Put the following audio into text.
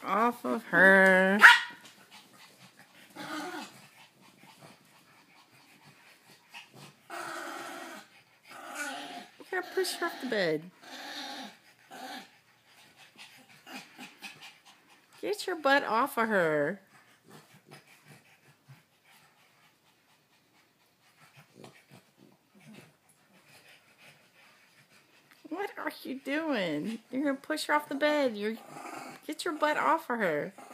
off of her. You gotta push her off the bed. Get your butt off of her. What are you doing? You're gonna push her off the bed. Get your butt off of her.